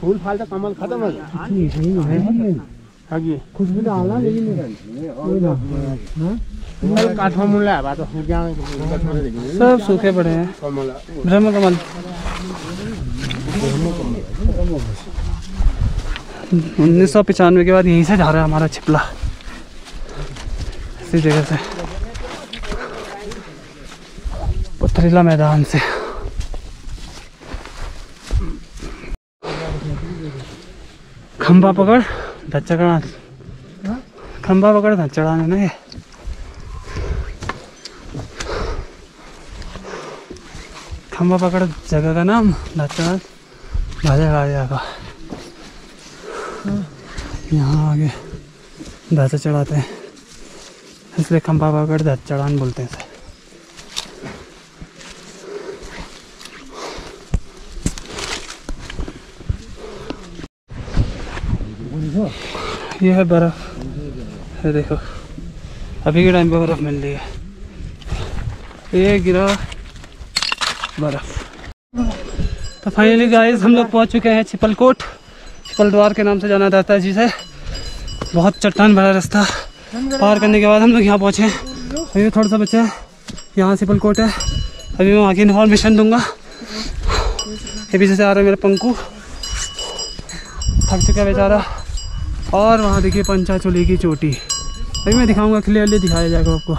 फूल फाल तो कमल खत्म हो गया। खुशबू तो आना लेकिन काठवा मुल्ला है तो सब सूखे पड़े हैं। ब्रह्म कमल 1995 के बाद यहीं से जा रहा है हमारा छिपला, इसी जगह से, पथरीला मैदान से। खंबा पकड़ धच चढ़ान, खंबा पकड़ धच चढ़ान है ना ये। खंबा पकड़ जगह का नाम धच चढ़ान भाजा का। यहाँ आगे धच चढ़ाते हैं इसलिए खंबा पकड़ धच चढ़ान बोलते हैं इसे। ये है बर्फ, ये देखो अभी के टाइम पे बर्फ मिल रही है, ये गिरा बर्फ। तो फाइनली गाइस हम लोग पहुंच चुके हैं छिपलकोट, छिपलद्वार के नाम से जाना जाता है जिसे। बहुत चट्टान भरा रास्ता पार करने के बाद हम लोग यहाँ पहुँचे। अभी थोड़ा सा बचा है, यहाँ छिपलकोट है, अभी मैं वहाँ की इन्फॉर्मेशन दूंगा। ये पीछे से आ रहा है मेरा पंकु, थक चुका बेचारा। और वहाँ देखिए पंचाचूली की चोटी, अभी मैं दिखाऊंगा, क्लियरली दिखाया जाएगा आपको।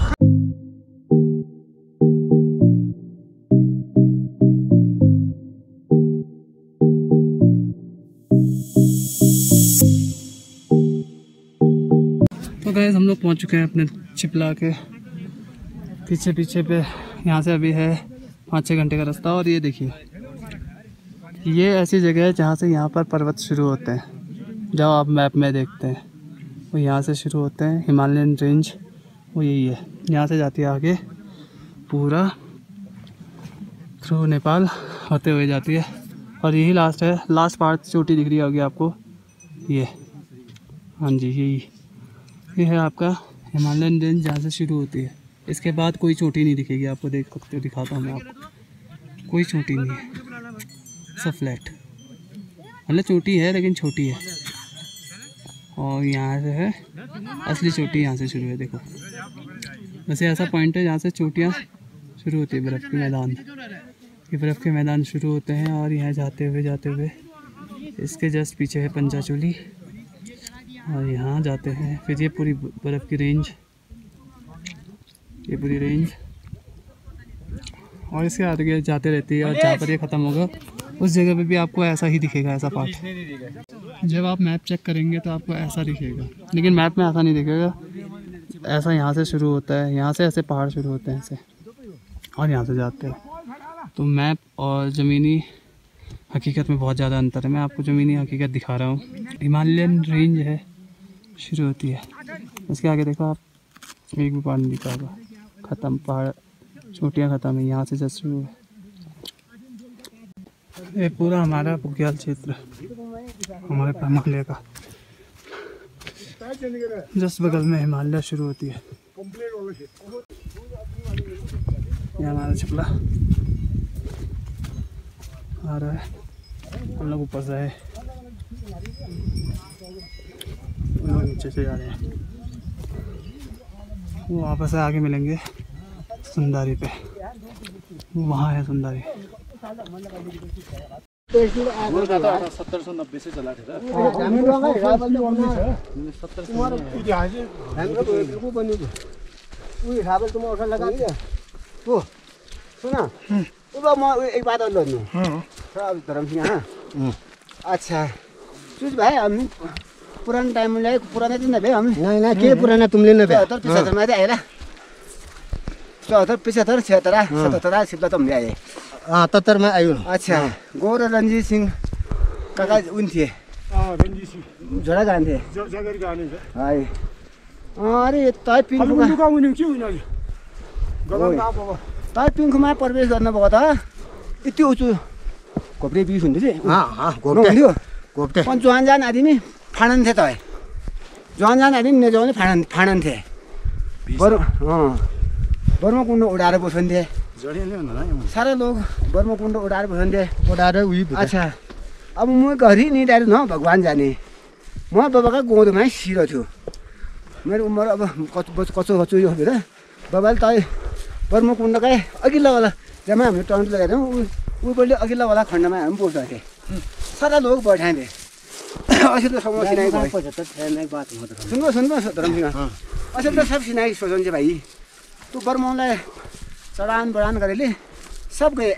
तो गाइस हम लोग पहुँच चुके हैं अपने छिपला के पीछे पे। यहाँ से अभी है 5-6 घंटे का रास्ता। और ये देखिए ये ऐसी जगह है जहाँ से यहाँ पर पर्वत शुरू होते हैं, जो आप मैप में देखते हैं वो यहाँ से शुरू होते हैं। हिमालयन रेंज वो यही है, यहाँ से जाती है आगे पूरा थ्रू नेपाल होते हुए जाती है। और यही लास्ट है, लास्ट पार्ट चोटी दिख रही होगी आपको, ये हाँ जी ये है आपका हिमालयन रेंज जहाँ से शुरू होती है। इसके बाद कोई चोटी नहीं दिखेगी आपको, देख सकते हो, दिखाता हूँ मैं आपको, कोई चोटी नहीं है, सब फ्लैट, मतलब चोटी है लेकिन छोटी है। और यहाँ से है असली चोटी, यहाँ से शुरू है। देखो वैसे ऐसा पॉइंट है जहाँ से चोटियाँ शुरू होती है, बर्फ़ के मैदान, ये बर्फ़ के मैदान शुरू होते हैं। और यहाँ जाते हुए इसके जस्ट पीछे है पंचाचूली, और यहाँ जाते हैं फिर ये पूरी बर्फ़ की रेंज, ये पूरी रेंज, और इसके आगे जाते रहती है। और जहाँ पर ये ख़त्म होगा उस जगह पे भी आपको ऐसा ही दिखेगा, ऐसा पार्ट। जब आप मैप चेक करेंगे तो आपको ऐसा दिखेगा, लेकिन मैप में ऐसा नहीं दिखेगा, ऐसा यहाँ से शुरू होता है, यहाँ से ऐसे पहाड़ शुरू होते हैं ऐसे, और यहाँ से जाते हैं। तो मैप और ज़मीनी हकीकत में बहुत ज़्यादा अंतर है। मैं आपको ज़मीनी हकीकत दिखा रहा हूँ। हिमालयन रेंज है, शुरू होती है, उसके आगे देखो आप, एक भी पहाड़ नहीं दिखा होगा, ख़त्म, पहाड़ चोटियाँ ख़त्म है, यहाँ से जस्ट शुरू है। ये पूरा हमारा बुग्याल क्षेत्र हमारे हिमालय का, जस्ट बगल में हिमालय शुरू होती है। ये हमारा छिपला आ रहा है, हम लोग ऊपर से है, हम लोग नीचे से जा रहे हैं। वो वापस से आगे मिलेंगे सुंदारी पे, वहाँ है सुंदारी। 1790 से चला था। एक बात और अच्छा चूज भाई, हम पुराने टाइम में पुराने दिन भाई, हम नहीं के पुराना तुमले न 75 में आए 74 75 76 77 सिप्ला तुम आए। 73 में आयो। अच्छा गौर रणजीत सिंह काका उन थे, रणजीत सिंह झोड़ा गाने थे, जगरी गाने थे। हाय अरे ताई पिंक का उनी के उनी गगन का बाबा ताई पिंक में प्रवेश गर्न भएको त यति उचु घोप्टे बिस हुन्थ्यो रे। घोप्टे हुन्थ्यो, घोप्टे पण जवान जान आदमी फाडन थे, त जवान जान आदमी नेजाउने फाडन थे। बर्मा कुण्ड उडाएर बस्थे सारे लोग, बर्मा कुण्ड उडाएर बस्थे, उडाएर उही। अच्छा अब म घरि नि डाइरेक्ट न भगवान् जाने म बाबाका गोदमा सिरो थियो मेरो उमेर अब कचो यो हेर बाबाले त ब्रह्मकुण्डकै अघिल्लावाला जहाँ हामीले टर्न लगाएर उहिले अघिल्लावाला खण्डमा हामी बोल्छ थिएँ सारा लोग बैठाए थे असल तो सब सिनाई सुन्नु धर्मसिंह असल तो सब सिनाई सोचन भाई तू बर्माउलाई चढान बढान गरेले सब गए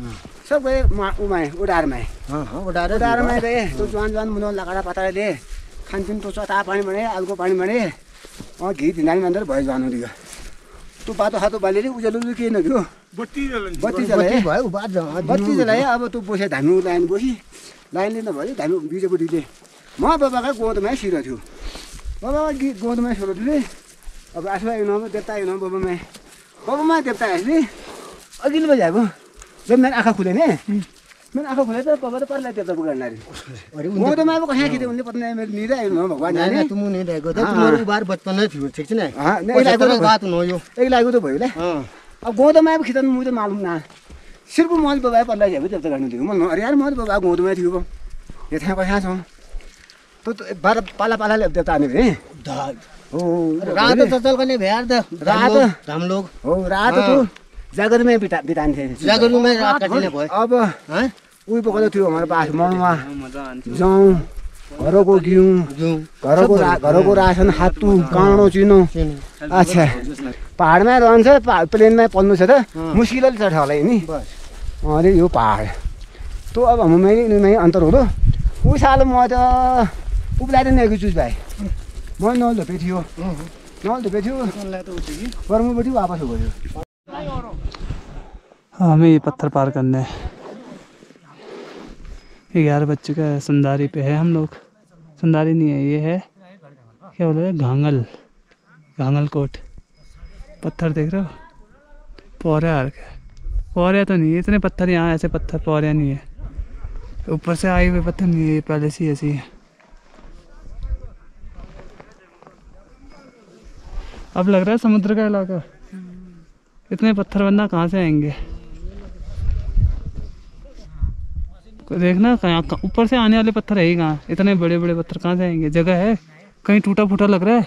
उडारमा गए तो जवान मुनो लगाडा पताले खानपिन तो चता पानी बने आलको पानी बने घी धिनानी मंदिर भयो जानु दियो तू बाटो हातो बालेले उजेलु के नगयो बत्ती जलाए अब तू बसे धानु लाइन बसी लाइनले नभयो धानु बिजबुडीले म बाबाका गोदमा सिरो थियो बाबा गोदमा सिरो थियो अब आफू आउनु देवता आउनु बाबामा देवता आएले अघिल्लो बजाएको जब मेरो आँखा खुले नि मेरो आँखा खुले त बाबा त परलाई देवता पुगार्नारी गोदमा अब कहाँ खिच्यो उनले पत्नी मेरो निरा आउनु भगवान जाने तुम नहीं रहेको त तुम्हारो बार बचपन नै थियो ठीक छ नि बात न यो एक लागु त भयो ल अब गोदमा अब खिच्न म त मालुम न सिर्फ मल बाबा परलाई जाबे देवता गर्नु थियो म अरे यार म बाबा गोदमा थियो यो थाहा कहाँ छ तो बार पाला देवता आने रे हो रात चचल गर्ने भ्यार त रात हम लोग हो रात तो जागरमै बितान्थे जागरमै रात काटिने भयो अब उही पकाउँदै थियो हाम्रो बास मनमा जाउँ घरको घिउ घरको रासन हातु काँडो चिनो अच्छा पहाडमा रहन्छ प्लेनमा पल्नु छ त मुस्किलले चढ्छ होला नि अरे यो पहाड तो अब हमें अंतर हो ऊ साल म त उब्लाएर नै आएको चुज भाइ म नलधोपे थियो बर्मुपट्टि वापस हो गयो हमें ये पत्थर पार करने 11 बज चुका है। संदारी पे है हम लोग। संदारी नहीं है, ये है क्या बोल रहे हैं, घांगल कोट। पत्थर देख रहे हो, पौरिया पौरिया तो नहीं है इतने पत्थर यहाँ, ऐसे पत्थर पौरिया नहीं है। ऊपर से आए हुए पत्थर नहीं है, पहले से ऐसी है। अब लग रहा है समुद्र का इलाका। इतने पत्थर वरना कहाँ से आएंगे। देखना ऊपर से आने वाले पत्थर है ही कहाँ, इतने बड़े बड़े पत्थर कहाँ से आएंगे। जगह है कहीं टूटा फूटा लग रहा है,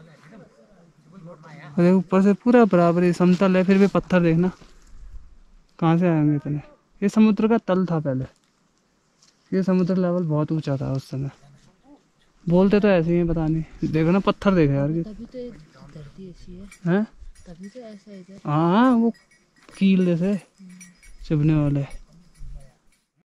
अरे ऊपर से पूरा बराबर ही समतल है, फिर भी पत्थर देखना कहाँ से आएंगे इतने। ये समुद्र का तल था पहले, ये समुद्र लेवल बहुत ऊंचा था उस समय। बोलते तो ऐसे ही, पता नहीं। देखो ना पत्थर देखो यार, तभी तो धरती ऐसी है, तभी तो ऐसा इधर। हाँ वो कील जैसे चुभने वाले।